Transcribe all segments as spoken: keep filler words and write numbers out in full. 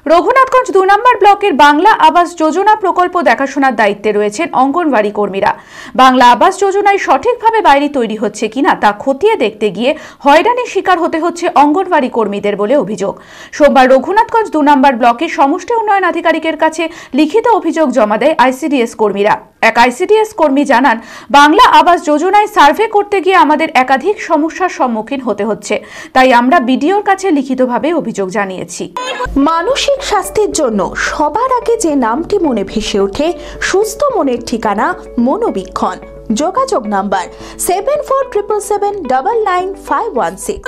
রঘুনাথগঞ্জ দুই নম্বর ব্লকের বাংলা আবাস যোজনা প্রকল্প দেখাশোনার দায়িত্বে রয়েছেন অঙ্গনওয়াড়ি কর্মীরা। বাংলা আবাস যোজনায় সঠিকভাবে বাড়ি তৈরি হচ্ছে কিনা তা খতিয়ে দেখতে গিয়ে হয়রানির শিকার হতে হচ্ছে অঙ্গনওয়াড়ি কর্মীদের বলে অভিযোগ। সোমবার রঘুনাথগঞ্জ দুই নম্বর ব্লকের সমষ্টি উন্নয়ন আধিকারিকের কাছে লিখিত অভিযোগ জমা দেয় আইসিডিএস কর্মীরা। এক আইসিডিএস কর্মী জানান, বাংলা আবাস যোজনায় সার্ভে করতে গিয়ে আমাদের একাধিক সমস্যার সম্মুখীন হতে হচ্ছে, তাই আমরা বিডিওর কাছে লিখিতভাবে অভিযোগ জানিয়েছি। মানসিক স্বাস্থ্যের জন্য সবার আগে যে নামটি মনে ভেসে ওঠে, সুস্থ মনের ঠিকানা মনোবীক্ষণ। যোগাযোগ number seven four triple seven double nine five one six.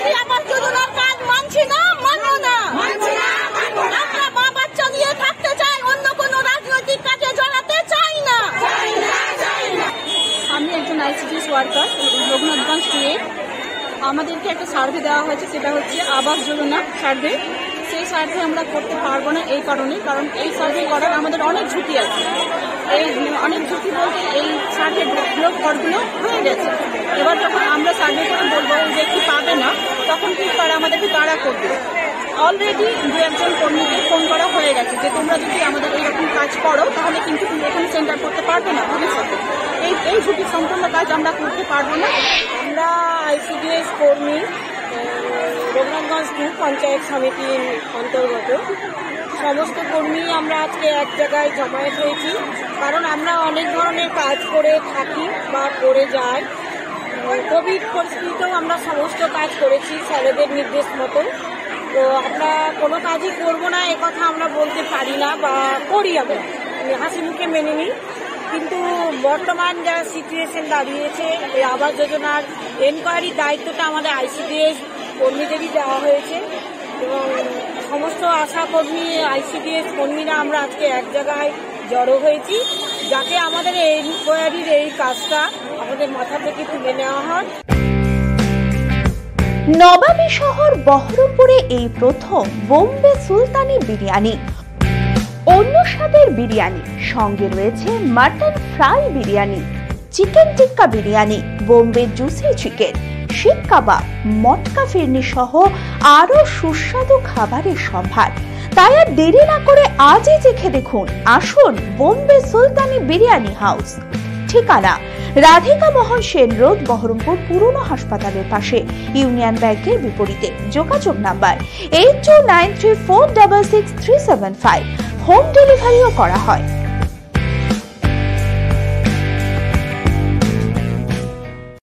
আমি একজন আইসিডিএস ওয়ার্কার রঘুনাথগঞ্জ টুয়ে। আমাদেরকে একটা সার্ভে দেওয়া হয়েছে, সেটা হচ্ছে আবাস যোজনা সার্ভে। সেই সার্ভে আমরা করতে পারবো না এই কারণে, কারণ এই সার্ভে করার আমাদের অনেক ঝুঁকি আছে। এই অনেক ঝুঁকি বলতে এই সার্ভে ব্লক ঘরগুলো হয়ে গেছে। এবার যখন আমরা সার্ভে করে বলবো ওই ব্যক্তি পাবে না, তখন কি তারা আমাদেরকে তাড়া করবে। অলরেডি দু একজন কর্মীকে ফোন করা হয়ে গেছে যে তোমরা যদি আমাদের এইরকম কাজ করো তাহলে কিন্তু তুমি এখানে সেন্টার করতে পারবে না ভবিষ্যতে। এই এই ঝুঁকি সম্পূর্ণ কাজ আমরা করতে পারবো না। আমরা আইসিডিএস কর্মী, রঘুনাথগঞ্জ টু পঞ্চায়েত সমিতির অন্তর্গত সমস্ত কর্মী আমরা আজকে এক জায়গায় জমায়েত হয়েছি, কারণ আমরা অনেক ধরনের কাজ করে থাকি বা করে যাই। কোভিড পরিস্থিতিতেও আমরা সমস্ত কাজ করেছি স্যারেদের নির্দেশ মতো। তো আমরা কোনো কাজই করবো না এ কথা আমরা বলতে পারি না, বা করি আমরা হাসি মুখে মেনে নিই। কিন্তু বর্তমান যা সিচুয়েশন দাঁড়িয়েছে, এই আবাস যোজনার এনকোয়ারির দায়িত্বটা আমাদের আইসিডিএস কর্মীদেরই দেওয়া হয়েছে এবং সমস্ত আশাকর্মী আইসিডিএস কর্মীরা আমরা আজকে এক জায়গায় জড়ো হয়েছি, যাতে আমাদের এই এনকোয়ারির এই কাজটা আমাদের মাথা থেকে তুলে নেওয়া হয়। নবাবী শহর বহরমপুরে এই প্রথম বোম্বে সুলতানি বিরিয়ানি। অন্য স্বাদের বিরিয়ানি, সঙ্গে রয়েছে mutton fry biryani, chicken tikka biryani, Bombay juicy chicken, seekh kebab, মটকা ফিরনি সহ আরো সুস্বাদু খাবারের সম্ভার। তাই আর দেরি না করে আজই চেখে দেখুন। আসুন বোম্বে সুলতানি বিরিয়ানি হাউস। ঠিকানা রাধিকা মোহন সেন রোড, বহরমপুর পুরনো হাসপাতালের পাশে, ইউনিয়ন ব্যাংকের বিপরীতে। যোগাযোগ number eight two nine three four double six three seven five. Home ডেলিভারিও করা হয়।